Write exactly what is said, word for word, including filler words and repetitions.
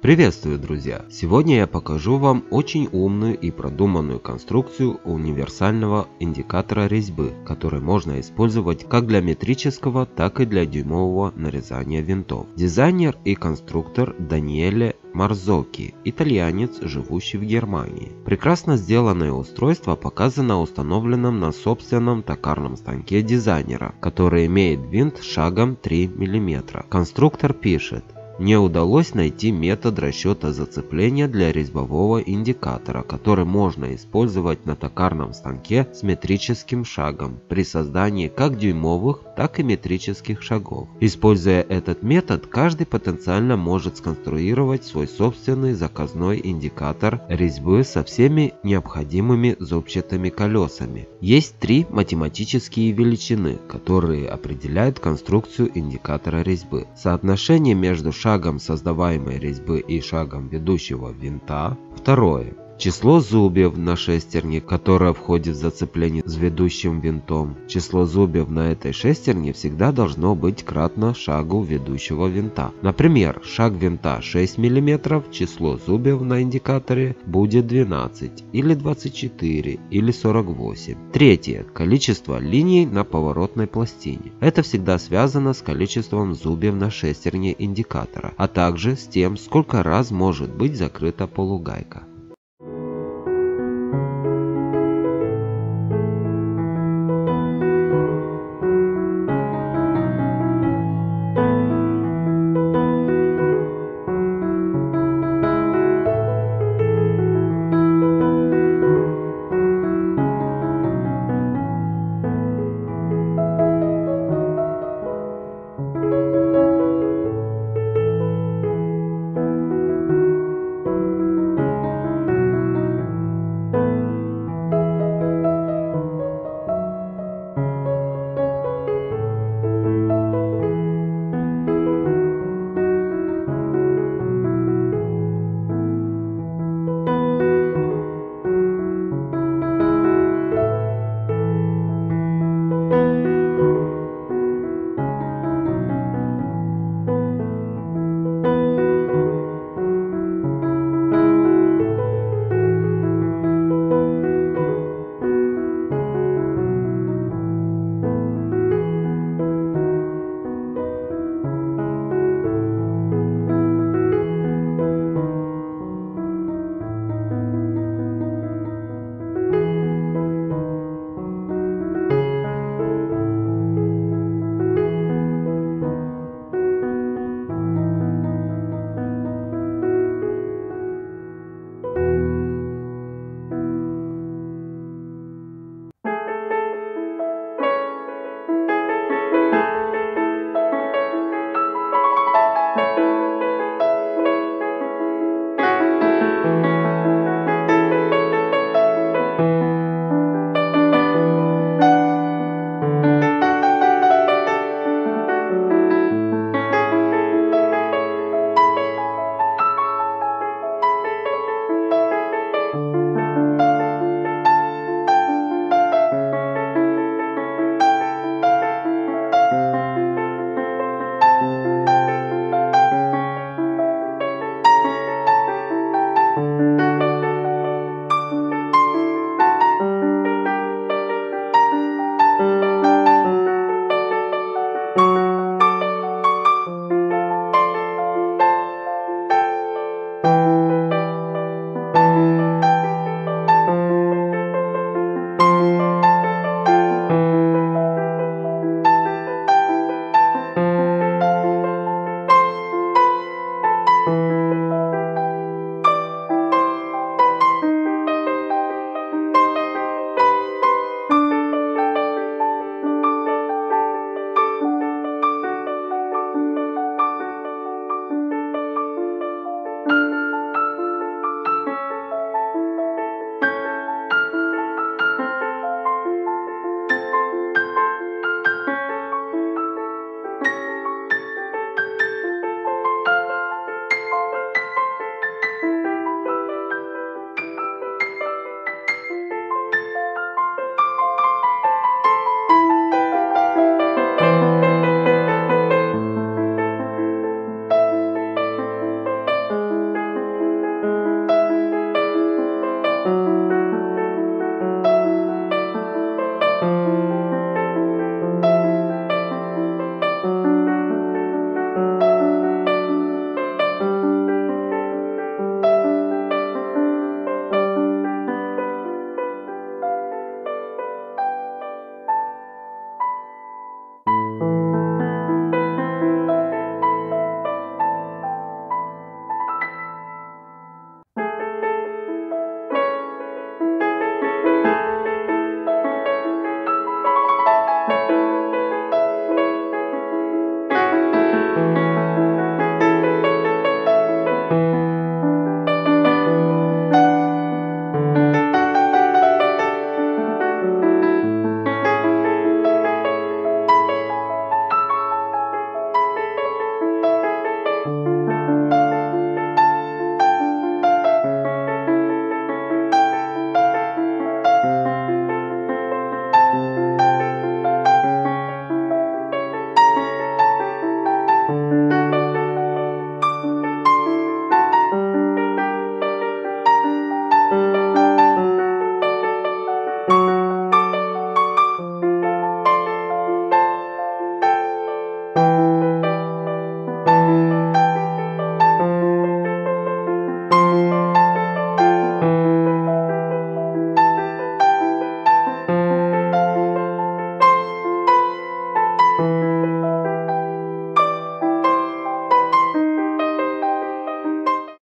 Приветствую, друзья! Сегодня я покажу вам очень умную и продуманную конструкцию универсального индикатора резьбы, который можно использовать как для метрического, так и для дюймового нарезания винтов. Дизайнер и конструктор Даниэле Марзоки, итальянец, живущий в Германии. Прекрасно сделанное устройство показано установленным на собственном токарном станке дизайнера, который имеет винт шагом три миллиметра. Конструктор пишет: мне удалось найти метод расчета зацепления для резьбового индикатора, который можно использовать на токарном станке с метрическим шагом при создании как дюймовых, так и метрических шагов. Используя этот метод, каждый потенциально может сконструировать свой собственный заказной индикатор резьбы со всеми необходимыми зубчатыми колесами. Есть три математические величины, которые определяют конструкцию индикатора резьбы. Соотношение между шагом создаваемой резьбы и шагом ведущего винта. Второе. Число зубьев на шестерне, которое входит в зацепление с ведущим винтом. Число зубьев на этой шестерне всегда должно быть кратно шагу ведущего винта. Например, шаг винта шесть миллиметров, число зубьев на индикаторе будет двенадцать, или двадцать четыре, или сорок восемь. Третье. Количество линий на поворотной пластине. Это всегда связано с количеством зубьев на шестерне индикатора, а также с тем, сколько раз может быть закрыта полугайка.